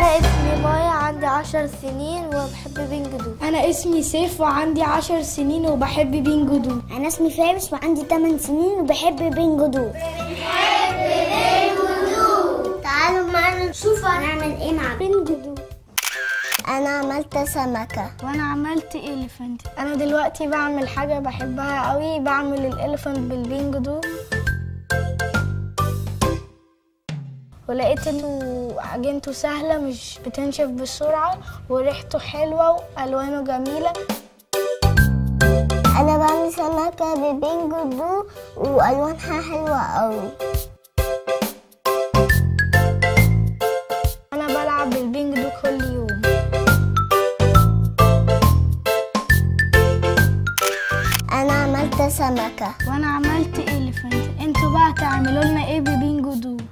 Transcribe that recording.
أنا اسمي مايا، عندي 10 سنين وبحب بينجدو. أنا اسمي سيف وعندي 10 سنين وبحب بينجدو. أنا اسمي فارس وعندي 8 سنين وبحب بينجدو. تعالوا معنا نشوف هنعمل ايه مع بينجدو. أنا عملت سمكة. وأنا عملت إليفنت. أنا دلوقتي بعمل حاجة بحبها قوي، بعمل الإليفنت بالبينجدو، ولقيت انه عجينته سهلة مش بتنشف بسرعة وريحته حلوة وألوانه جميلة. أنا بعمل سمكة ببينجدو وألوانها حلوة قوي. أنا بلعب بالبينجدو كل يوم. أنا عملت سمكة. وأنا عملت إليفنت. انتوا بقى تعملوا لنا ايه ببينجدو؟